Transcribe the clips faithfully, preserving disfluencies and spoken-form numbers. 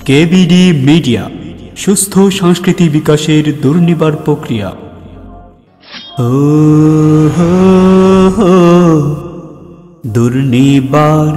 KBD media, সুস্থ সংস্কৃতি বিকাশের দুর্নিবার প্রক্রিয়া। ও হো হো দুর্নিবার।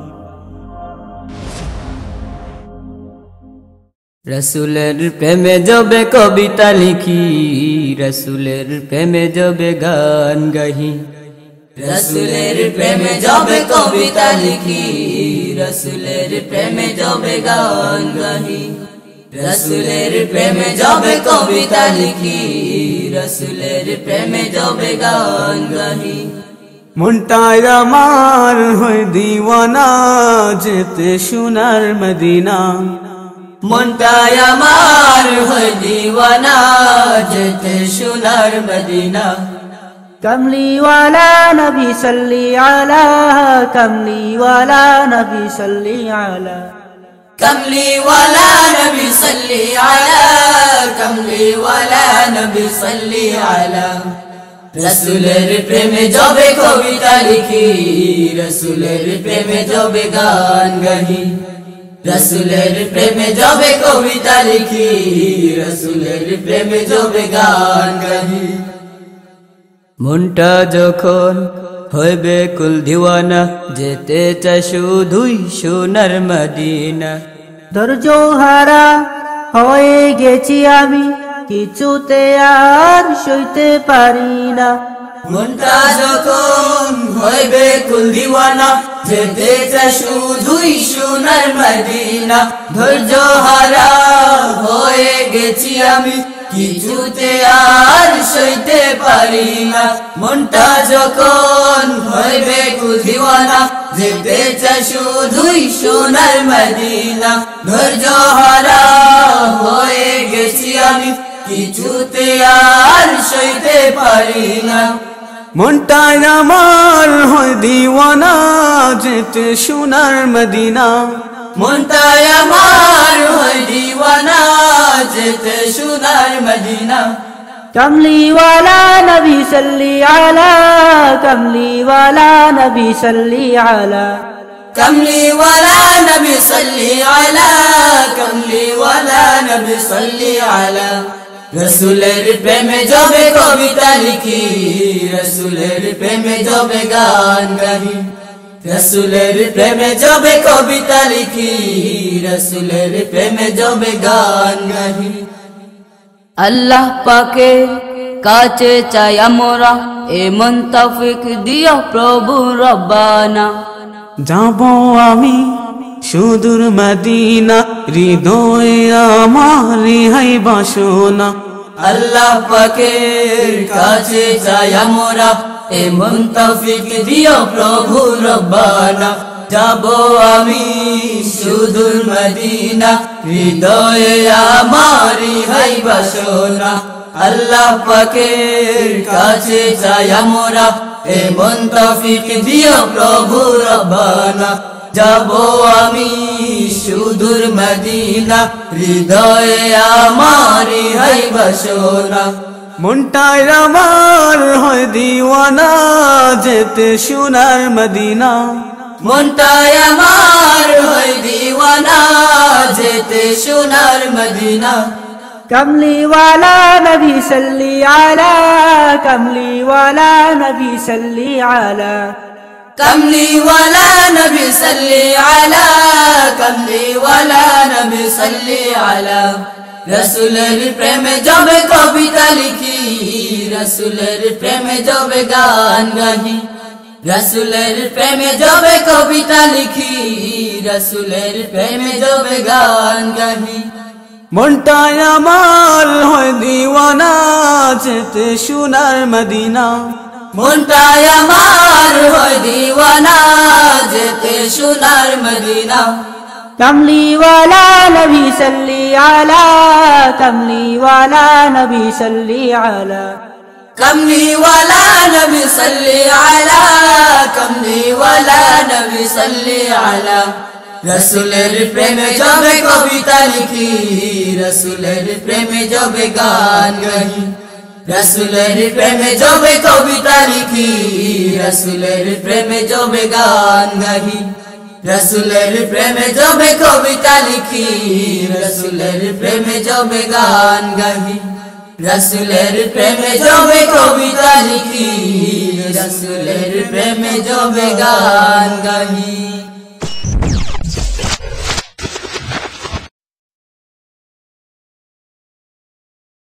রসুলের প্রেমে জবে কবিতা লিখি, রসুলের প্রেমে জবে গান গাহি। রসুলের প্রেমে জবে কবিতা লিখি, রসুলের প্রেমে জবে গান গাহি। রসুলের প্রেমে জবে কবিতা লিখি, রসুলের প্রেমে জবে গান গাহি। মনটাই আমার হয় দিওয়ানা, যেতে সোনার মদিনা। মনটাই আমার হয় দিওয়ানা, যেতে সোনার মদিনা। कमली वाला नबी सल्ली अला, कमली वाला नबी सल्ली अला, कमली वाला नबी सल्ली अला, कमली वाला नबी सल्ली अला। रसूलेर प्रेमे जबे कविता लिखी, रसूलेर प्रेमे जबे गान गाही। रसूलेर प्रेमे जबे कविता लिखी, रसूलेर प्रेमे जबे गान गाही। মনটা যখন হইবে কুল দিওয়ানা, যেতে চাই শুধুই সোনার মদিনা। ধৈর্য হারা হয়ে গেছি আমি, কিছুতে আর সইতে পারি না। মনটা যখন হইবে কুল দিওয়ানা, যেতে চাই শুধুই সোনার মদিনা। ধৈর্য হারা হয়ে গেছি আমি, কিছুতে আর সইতে পারি না। মনটা যখন হইবে কুল দিওয়ানা, যেতে চাই শুধুই সোনার মদিনা। ধৈর্য হারা হয়ে গেছি আমি, কিছুতে আর সইতে পারি না। মনটাই আমার হয় দিওয়ানা, যেতে সোনার মদিনা। মনটাই আমার হয় দিওয়ানা, যেতে সোনার মদিনা। कमली वाला नबी सल्ली अला, कमली वाला नबी सल्ली अला, कमली वाला नबी सल्ली अला, कमली वाला नबी सल्ली अला। रसूलेर प्रेमे जबे कविता लिखी, रसूलेर प्रेमे जबे गान गाही। रसूलेर प्रेमे जबे कविता लिखी, रसूलेर प्रेमे जबे गान गाही। আল্লাহ পাকের কাছে চাই আমরা, এমন তৌফিক দিও প্রভু রব্বানা। যাব আমি সুদূর মদিনা, হৃদয়ে আমার হাই বাসনা। আল্লাহ পাকের কাছে চাই আমরা, এমন তৌফিক দিও প্রভু রব্বানা। যাব আমি সুদূর মদিনা, হৃদয়ে আমারি হাই বাসনা। আল্লাহ পাকের কাছে চাই আমরা, এমন তৌফিক দিও প্রভু রব্বানা। যাব আমি সুদূর মদিনা, হৃদয়ে আমারি হাই বাসনা। মনটাই আমার হয় দিওয়ানা, যেতে সোনার মদিনা। মনটাই আমার হয় দিওয়ানা, যেতে সোনার মদিনা। कमली वाला नबी सल्ली अला, कमली वाला नबी सल्ली अला, कमली वाला नबी सल्ली अला, कमली वाला नबी सल्ली अला। रसूलेर प्रेमे जबे कविता लिखी, रसूलेर प्रेमे जबे गान गाही। रसूलेर प्रेमे जबे कविता लिखी, रसूलेर प्रेमे जबे गान गाही। মনটাই আমার হয় দিওয়ানা, যেতে সোনার মদিনা। মনটাই আমার হয় দিওয়ানা, যেতে সোনার মদিনা। कमली वाला नबी सल्ली अला, कमली वाला नबी सल्ली अला, कमली वाला नबी सल्ली अला, कमली वाला नबी सल्ली अला। रसूलेर प्रेमे जबे कविता लिखी, रसूलेर प्रेमे जबे गान गाही। रसूलेर प्रेमे जबे कविता लिखी, रसूलेर प्रेमे जबे गान गाही। রসুলের প্রেমে জবে কবিতা লিখি, রসুলের প্রেমে জবে গান গাহি, রসুলের প্রেমে জবে কবিতা লিখি, রসুলের প্রেমে জবে গান গাহি।